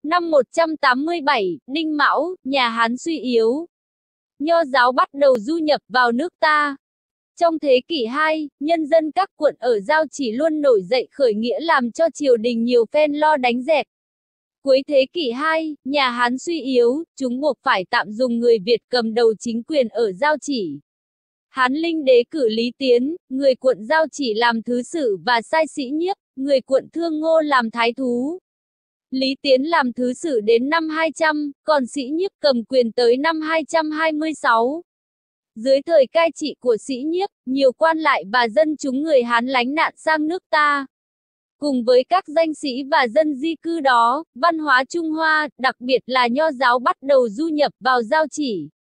Năm 187, Đinh Mão, nhà Hán suy yếu. Nho giáo bắt đầu du nhập vào nước ta. Trong thế kỷ 2, nhân dân các quận ở Giao Chỉ luôn nổi dậy khởi nghĩa làm cho triều đình nhiều phen lo đánh dẹp. Cuối thế kỷ 2, nhà Hán suy yếu, chúng buộc phải tạm dùng người Việt cầm đầu chính quyền ở Giao Chỉ. Hán Linh đế cử Lý Tiến, người quận Giao Chỉ làm thứ sử và sai Sĩ Nhiếp, người quận Thương Ngô làm thái thú. Lý Tiến làm thứ sử đến năm 200, còn Sĩ Nhiếp cầm quyền tới năm 226. Dưới thời cai trị của Sĩ Nhiếp, nhiều quan lại và dân chúng người Hán lánh nạn sang nước ta. Cùng với các danh sĩ và dân di cư đó, văn hóa Trung Hoa, đặc biệt là nho giáo bắt đầu du nhập vào Giao Chỉ.